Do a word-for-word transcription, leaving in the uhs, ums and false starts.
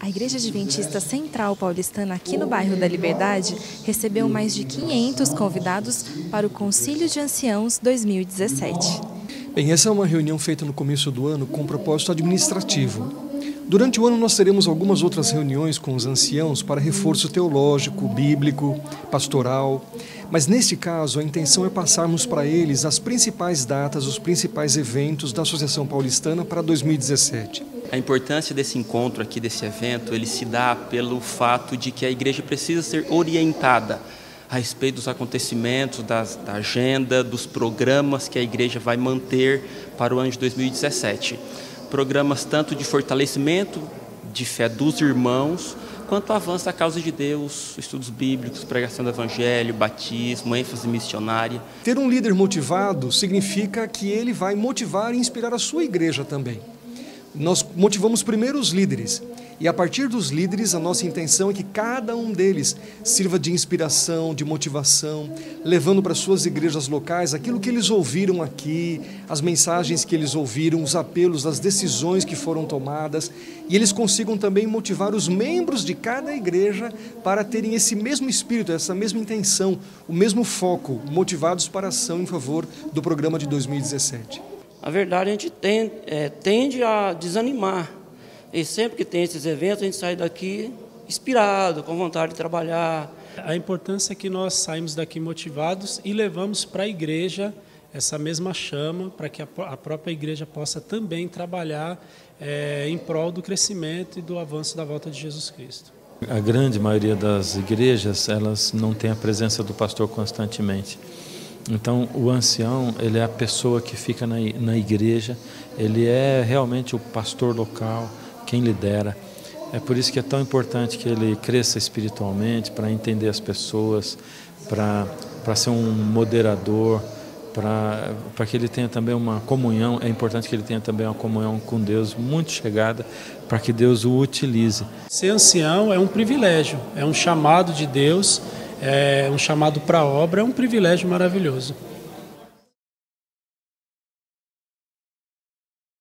A Igreja Adventista Central Paulistana, aqui no bairro da Liberdade, recebeu mais de quinhentos convidados para o Concílio de Anciãos dois mil e dezessete. Bem, essa é uma reunião feita no começo do ano com propósito administrativo. Durante o ano nós teremos algumas outras reuniões com os anciãos para reforço teológico, bíblico, pastoral, mas neste caso a intenção é passarmos para eles as principais datas, os principais eventos da Associação Paulistana para dois mil e dezessete. A importância desse encontro aqui, desse evento, ele se dá pelo fato de que a igreja precisa ser orientada a respeito dos acontecimentos, das, da agenda, dos programas que a igreja vai manter para o ano de dois mil e dezessete. Programas tanto de fortalecimento de fé dos irmãos, quanto avanço da causa de Deus, estudos bíblicos, pregação do evangelho, batismo, ênfase missionária. Ter um líder motivado significa que ele vai motivar e inspirar a sua igreja também. Nós motivamos primeiro os líderes, e a partir dos líderes a nossa intenção é que cada um deles sirva de inspiração, de motivação, levando para suas igrejas locais aquilo que eles ouviram aqui, as mensagens que eles ouviram, os apelos, as decisões que foram tomadas, e eles consigam também motivar os membros de cada igreja para terem esse mesmo espírito, essa mesma intenção, o mesmo foco, motivados para a ação em favor do programa de dois mil e dezessete. Na verdade, a gente tende, é, tende a desanimar. E sempre que tem esses eventos, a gente sai daqui inspirado, com vontade de trabalhar. A importância é que nós saímos daqui motivados e levamos para a igreja essa mesma chama, para que a, a própria igreja possa também trabalhar é, em prol do crescimento e do avanço da volta de Jesus Cristo. A grande maioria das igrejas, elas não tem a presença do pastor constantemente. Então, o ancião, ele é a pessoa que fica na, na igreja, ele é realmente o pastor local, quem lidera. É por isso que é tão importante que ele cresça espiritualmente, para entender as pessoas, para para ser um moderador, para para que ele tenha também uma comunhão. É importante que ele tenha também uma comunhão com Deus muito chegada, para que Deus o utilize. Ser ancião é um privilégio, é um chamado de Deus, é um chamado para a obra, é um privilégio maravilhoso.